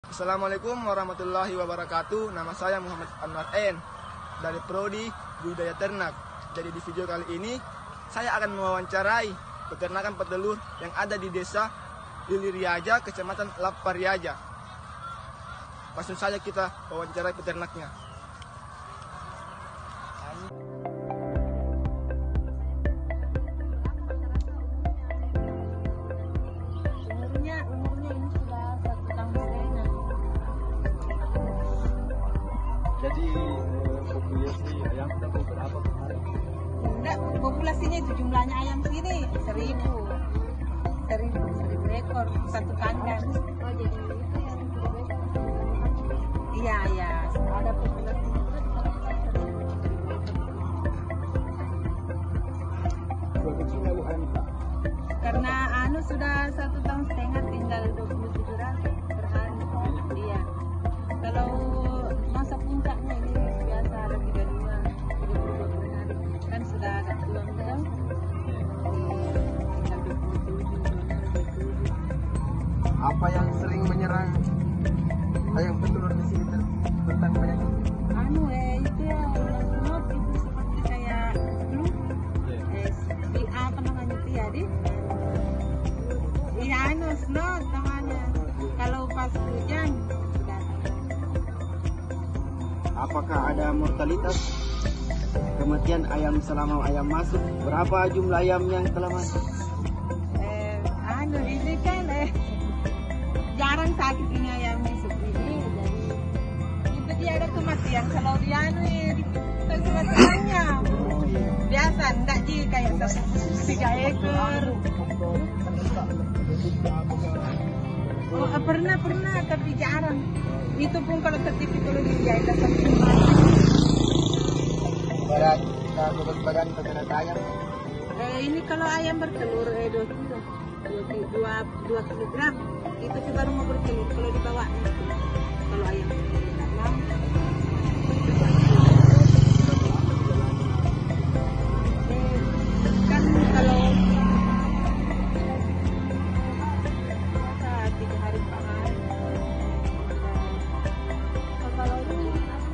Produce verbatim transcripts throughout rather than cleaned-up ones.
Assalamualaikum warahmatullahi wabarakatuh. Nama saya Muhammad Anwar N dari Prodi Budidaya Ternak. Jadi di video kali ini saya akan mewawancarai peternakan petelur yang ada di desa Liliriaja, Kecamatan Lapariaja. Langsung saja kita wawancarai peternaknya. Jadi populasi ayam dapat berapa kemarin? Enggak, populasinya itu jumlahnya ayam sini seribu, seribu, seribu ekor satu kandang. Oh jadi itu yang iya iya ada populasi. Produksinya Bu ayam tak? Karena anu sudah satu tahun setengah tinggal dua puluh tujuh ratus per hari. Iya. Kalau masa puncaknya ini biasa ada tiga puluh dua, tiga puluh dua per hari. Kan sudah agak tua kan? Tinggal dua puluh tujuh, dua puluh tujuh. Apa yang sering menyerang ayam petelur di sini tentang penyakit? Anu eh itu ya yang snot itu seperti kayak flu. Eh, di apa namanya itu ya di? Iya anu snot namanya. Kalau pas hujan sudah. Apakah ada mortalitas kematian ayam selama ayam masuk? Berapa jumlah ayam yang telah masuk? Eh, anu ini kan eh jarang sakit ini ayam masuk ini. Jadi itu dia ada kematian kalau dia anu di kematiannya biasa enggak ji kayak satu tiga ekor. Oh, pernah pernah tapi jarang. Itu pun kalau tertipis kalau dijahit sampai Berat berat badan berat ayam. eh, ini kalau ayam bertelur eh dua kilo, dua dua kilogram itu tuh baru mau bertelur kalau dibawa itu. Kalau ayam bertelur enggak mau. Eh, kan kalau biasa tiga hari empat hari. Kalau ini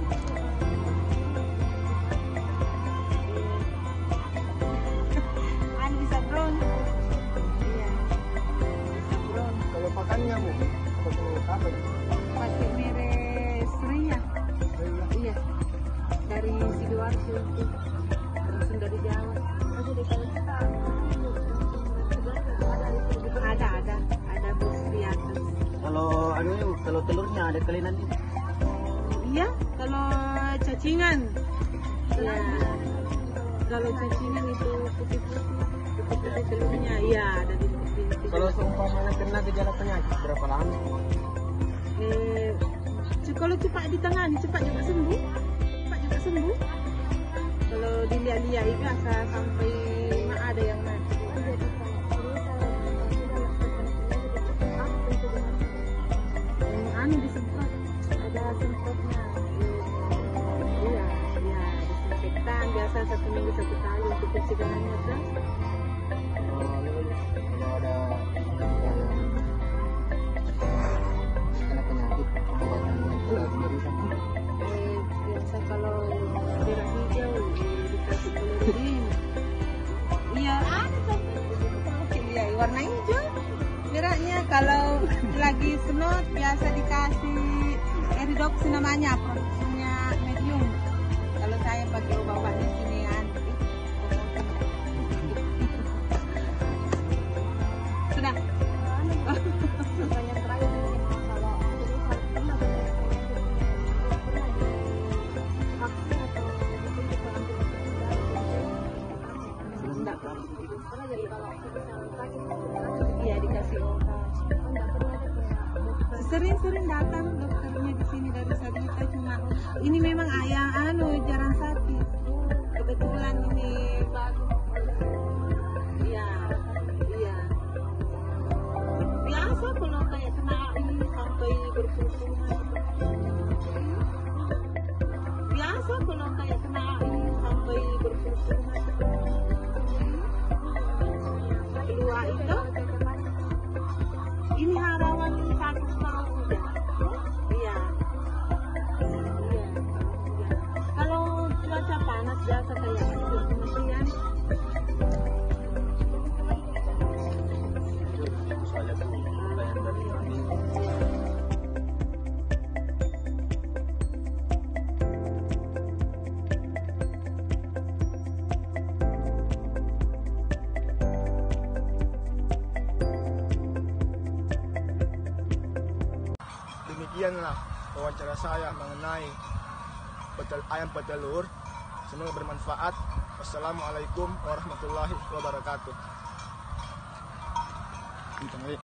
An bisa brown. Iya. Bisa brown. Kalau pakannya Bu, betul apa? Pakai merek Surya. Iya. Dari Sidoarjo itu. Langsung dari Jawa. Ada ada ada bus di atas. Kalau anu kalau telurnya ada kelainan ini. Iya, kalau cacingan. Ya. Kalau cacingan itu putih-putih, putih-putih telurnya. Iya, ada di putih. Kalau seumpamanya kena gejala penyakit berapa lama? Eh, c- kalau cepat ditangani, cepat juga sembuh. Cepat juga sembuh. Kalau dilihat-lihat itu asal sampai mak ada yang mati. Hmm, anu disemprot, ada semprotnya. Iya, iya, disinfektan biasa satu minggu satu kali untuk pencegahannya kan. Kalau ada kena penyakit obatan yang dari sana. Eh, biasa kalau merah hijau eh, dikasih klorin. Iya, ada tapi iya warna hijau. Merahnya kalau lagi snot biasa dikasih eridoksi namanya, produksinya medium. Kalau saya pakai obat-obatnya sini anti. Sudah. Pertanyaan terakhir kalau iya dikasih obat. Sering-sering datang dokternya di sini dari Sabita, cuma ini memang ayam anu jarang sakit. Kebetulan ini baru. Iya, iya. Biasa kalau kayak kena ini sampai berpuluh-puluhan. Biasa kalau kayak kena ini sampai berpuluh-puluhan. Kedua itu ini harawan satu tahun ya. Demikianlah wawancara saya mengenai petel, ayam petelur. Semoga bermanfaat. Wassalamualaikum warahmatullahi wabarakatuh.